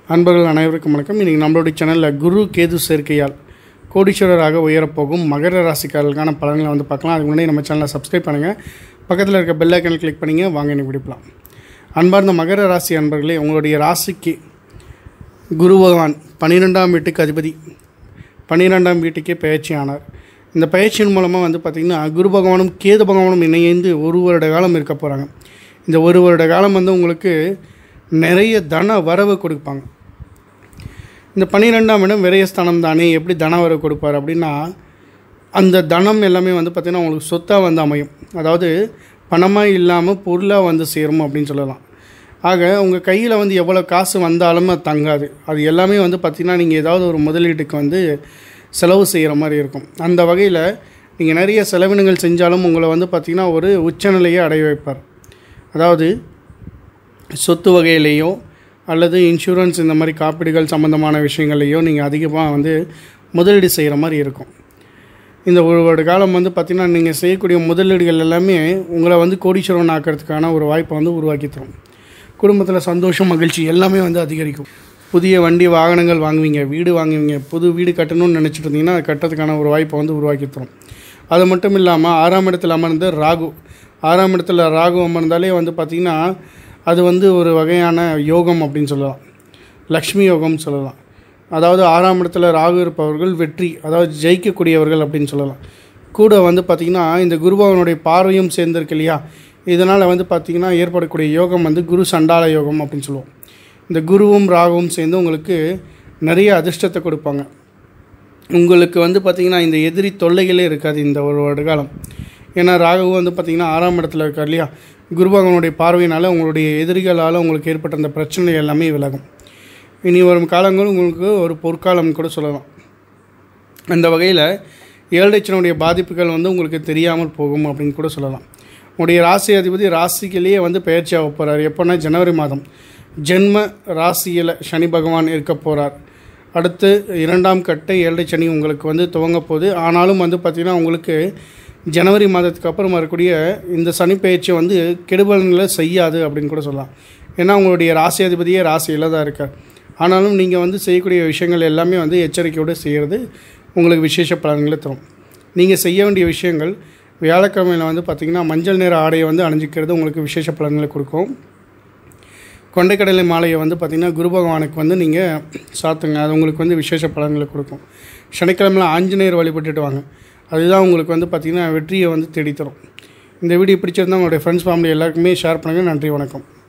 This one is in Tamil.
அன்பர்கள் அனைவருக்கும் வணக்கம். இன்றைக்கி நம்மளுடைய சேனலில் குரு கேது சேர்க்கையால் கோடீஸ்வரராக உயரப்போகும் மகர ராசிக்காரர்களுக்கான பலன்களை வந்து பார்க்கலாம். அதுக்கு முன்னாடி நம்ம சேனலை சப்ஸ்கிரைப் பண்ணுங்கள், பக்கத்தில் இருக்க பெல் ஐக்கனை கிளிக் பண்ணிங்க. வாங்க இன்னைக்கு பிடிக்கலாம். அன்பார்ந்த மகர ராசி அன்பர்களே, உங்களுடைய ராசிக்கு குரு பகவான் 12ஆம் வீட்டுக்கு அதிபதி, 12ஆம் வீட்டுக்கே பயிற்சி ஆனார். இந்த பயிற்சியின் மூலமாக வந்து பார்த்திங்கன்னா குரு பகவானும் கேது பகவானும் இணைந்து ஒரு வருட காலம் இருக்க போகிறாங்க. இந்த ஒரு வருட காலம் வந்து உங்களுக்கு நிறைய தன வரவு கொடுப்பாங்க. இந்த 12ஆம் இடம் விரயஸ்தானம் தானே, எப்படி தன வரவு கொடுப்பார் அப்படின்னா, அந்த தனம் எல்லாமே வந்து பார்த்திங்கன்னா உங்களுக்கு சொத்தாக வந்து அமையும். அதாவது பணமாக இல்லாமல் பொருளாக வந்து சேரும் அப்படின்னு சொல்லலாம். ஆக உங்கள் கையில் வந்து எவ்வளோ காசு வந்தாலும் அது தங்காது. அது எல்லாமே வந்து பார்த்திங்கன்னா நீங்கள் ஏதாவது ஒரு முதலீட்டுக்கு வந்து செலவு செய்கிற மாதிரி இருக்கும். அந்த வகையில் நீங்கள் நிறைய செலவினங்கள் செஞ்சாலும் உங்களை வந்து பார்த்திங்கன்னா ஒரு உச்சநிலையை அடைய வைப்பார். அதாவது சொத்து வகையிலேயோ அல்லது இன்சூரன்ஸ் இந்த மாதிரி காப்பீடுகள் சம்மந்தமான விஷயங்கள்லையோ நீங்கள் அதிகமாக வந்து முதலீடு செய்கிற மாதிரி இருக்கும். இந்த ஒரு வருட காலம் வந்து பார்த்திங்கன்னா நீங்கள் செய்யக்கூடிய முதலீடுகள் எல்லாமே உங்களை வந்து கோடீஸ்வரன் ஆக்கிறதுக்கான ஒரு வாய்ப்பை வந்து உருவாக்கி தரும். குடும்பத்தில் சந்தோஷம், மகிழ்ச்சி எல்லாமே வந்து அதிகரிக்கும். புதிய வண்டி வாகனங்கள் வாங்குவீங்க, வீடு வாங்குவீங்க. புது வீடு கட்டணும்னு நினச்சிட்டு இருந்தீங்கன்னா அது கட்டுறதுக்கான ஒரு வாய்ப்பை வந்து உருவாக்கி தரும். அது மட்டும் இல்லாமல் 6ஆம் இடத்தில் அமர்ந்த ராகு, 6ஆம் இடத்துல ராகு அமர்ந்தாலே வந்து பார்த்திங்கன்னா அது வந்து ஒரு வகையான யோகம் அப்படின்னு சொல்லலாம், லக்ஷ்மி யோகம்னு சொல்லலாம். அதாவது 6ஆம் இடத்துல ராகு இருப்பவர்கள் வெற்றி, அதாவது ஜெயிக்கக்கூடியவர்கள் அப்படின்னு சொல்லலாம். கூட வந்து பார்த்திங்கன்னா இந்த குருபவனுடைய பார்வையும் சேர்ந்திருக்கு இல்லையா, இதனால் வந்து பார்த்திங்கன்னா ஏற்படக்கூடிய யோகம் வந்து குரு சண்டால யோகம் அப்படின்னு சொல்லுவோம். இந்த குருவும் ராகுவும் சேர்ந்து உங்களுக்கு நிறைய அதிர்ஷ்டத்தை கொடுப்பாங்க. உங்களுக்கு வந்து பார்த்திங்கன்னா இந்த எதிரி தொல்லைகளே இருக்காது இந்த ஒரு வருடகாலம். ஏன்னா ராகு வந்து பார்த்திங்கன்னா 6ஆம் இடத்துல இருக்கார் இல்லையா, குரு பகவானுடைய பார்வையினால் உங்களுடைய எதிரிகளால் உங்களுக்கு ஏற்பட்ட அந்த பிரச்சனை எல்லாமே விலகும். இனி வரும் காலங்கள் உங்களுக்கு ஒரு பொற்காலம் கூட சொல்லலாம். அந்த வகையில் ஏழரைச்சனுடைய பாதிப்புகள் வந்து உங்களுக்கு தெரியாமல் போகும் அப்படின்னு கூட சொல்லலாம். உங்களுடைய ராசி அதிபதி ராசிக்கிலேயே வந்து பயிற்சியாக போகிறார். எப்போனா ஜனவரி மாதம் ஜென்ம ராசியில் சனி பகவான் இருக்க போகிறார். அடுத்து 2ஆம் கட்ட ஏழரை சனி உங்களுக்கு வந்து துவங்க போகுது. ஆனாலும் வந்து பார்த்திங்கன்னா உங்களுக்கு ஜனவரி மாதத்துக்கு அப்புறம் வரக்கூடிய இந்த சனி பயிற்சி வந்து கெடுபலன்களை செய்யாது அப்படின்னு கூட சொல்லலாம். ஏன்னா உங்களுடைய ராசி அதிபதியே ராசியில் தான் இருக்கார். ஆனாலும் நீங்கள் வந்து செய்யக்கூடிய விஷயங்கள் எல்லாமே வந்து எச்சரிக்கையோடு செய்கிறது உங்களுக்கு விசேஷ பலன்களை தரும். நீங்கள் செய்ய வேண்டிய விஷயங்கள், வியாழக்கிழமையில் வந்து பார்த்திங்கன்னா மஞ்சள் நிற ஆடையை வந்து அணிஞ்சிக்கிறது உங்களுக்கு விசேஷ பலன்களை கொடுக்கும். கொண்டைக்கடலை மாலையை வந்து பார்த்திங்கன்னா குரு பகவானுக்கு வந்து நீங்கள் சாத்துங்க, அது உங்களுக்கு வந்து விசேஷ பலன்களை கொடுக்கும். சனிக்கிழமையில் ஆஞ்சநேயர் வழிபட்டுட்டு வாங்க, அதுதான் உங்களுக்கு வந்து பார்த்திங்கன்னா வெற்றியை வந்து தேடித்தரும். இந்த வீடியோ பிடிச்சிருந்தால் உங்களுடைய ஃப்ரெண்ட்ஸ் ஃபேமிலி எல்லாருக்குமே ஷேர் பண்ணுங்கள். நன்றி, வணக்கம்.